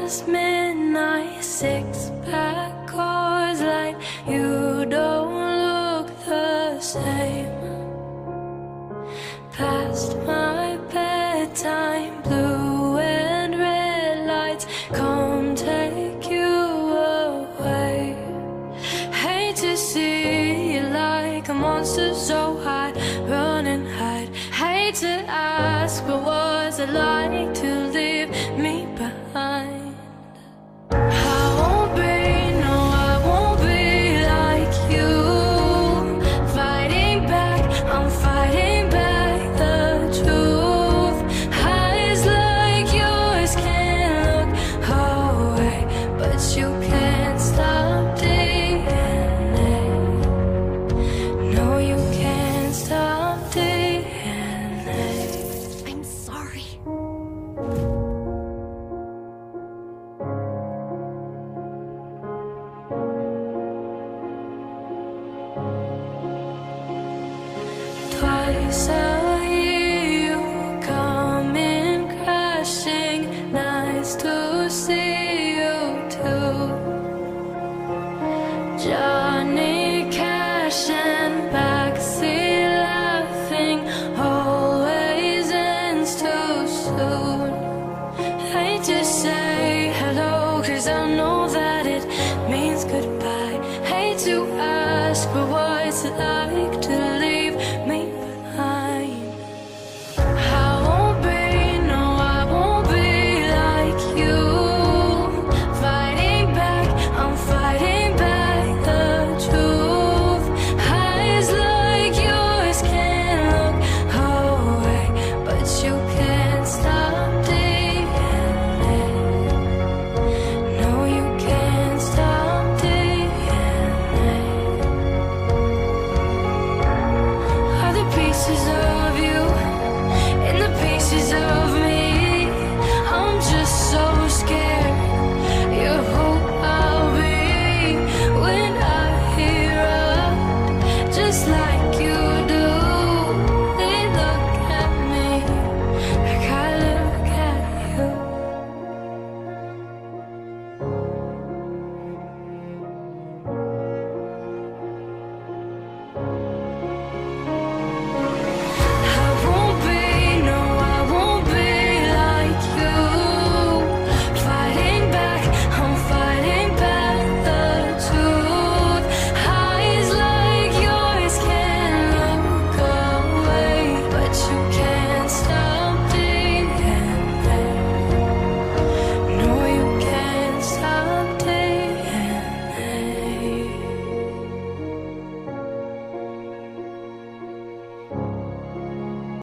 past midnight, six-pack Coors Light. You don't look the same. Past my bedtime, blue and red lights come take you away. Hate to see you like a monster, so hide, run and hide. Hate to ask, but what's it like to leave me behind? I won't be, no, I won't be like you. Fighting back, I'm fighting back the truth. Eyes like yours can't look away, but you can't stop DNA. No, you can't stop DNA. I'm sorry. Twice a year you come in crashing. Nice to see you too. Johnny Cash and back